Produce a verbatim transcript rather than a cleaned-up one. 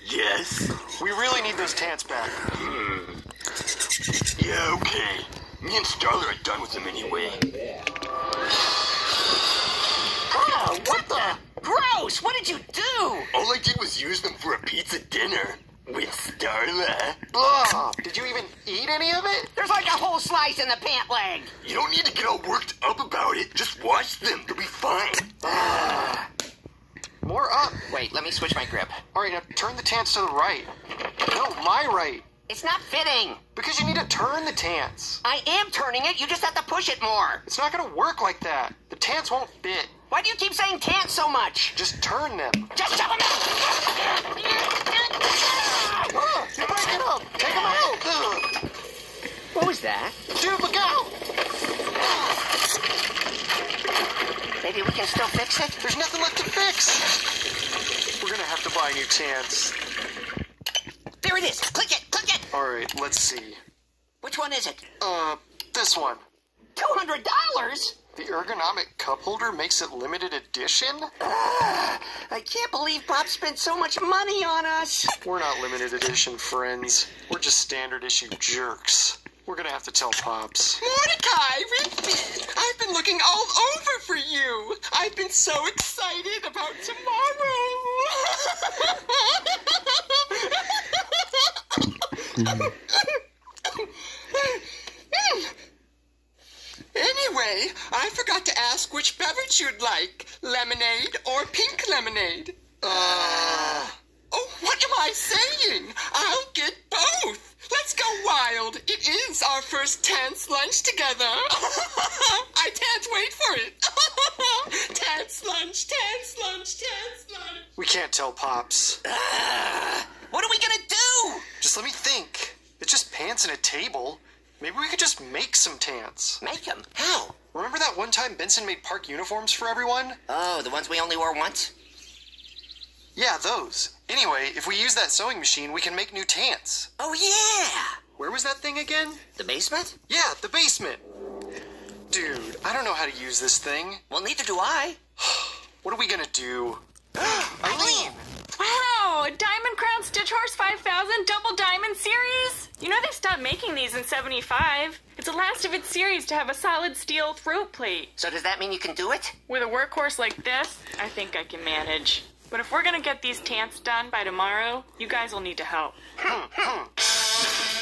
Yes? We really need those tants back. Hmm. Yeah, okay. Me and Starler are done with them anyway. Oh, what the? Gross! What did you do? All I did was use them for a pizza dinner. With Starla. Blah! Did you even eat any of it? There's like a whole slice in the pant leg. You don't need to get all worked up about it. Just wash them. They'll be fine. Ah. More up. Wait, let me switch my grip. Alright, now turn the tants to the right. No, my right. It's not fitting. Because you need to turn the tants. I am turning it. You just have to push it more. It's not gonna work like that. The tants won't fit. Why do you keep saying tant so much? Just turn them. Just shove them out. Oh, you're breaking up. Take them out. Ugh. What was that? Dude, look out. Maybe we can still fix it? There's nothing left to fix. We're gonna have to buy new tants. There it is. Click it. Click it. Alright, let's see. Which one is it? Uh, this one. two hundred dollars? The ergonomic cup holder makes it limited edition? Uh, I can't believe Pop spent so much money on us. We're not limited edition friends. We're just standard issue jerks. We're gonna have to tell Pops. Mordecai, Rigby, I've been looking all over for you. I've been so excited about tomorrow. Anyway, I forgot to ask which beverage you'd like, lemonade or pink lemonade. Uh... Oh, what am I saying? I'll get both. Let's go wild. It is our first Tants lunch together. I can't wait for it. Tants lunch, Tants lunch, Tants lunch. We can't tell Pops. Uh, what are we gonna do? Just let me think. It's just pants and a table. Maybe we could just make some tants. Make them? How? Remember that one time Benson made park uniforms for everyone? Oh, the ones we only wore once? Yeah, those. Anyway, if we use that sewing machine, we can make new tants. Oh, yeah! Where was that thing again? The basement? Yeah, the basement. Dude, I don't know how to use this thing. Well, neither do I. What are we gonna do? Eileen! Wow! Diamond Crown Stitch Horse five thousand Double Diamond Series? You know they stopped making these in seventy-five. It's the last of its series to have a solid steel throat plate. So does that mean you can do it? With a workhorse like this, I think I can manage. But if we're gonna get these tants done by tomorrow, you guys will need to help.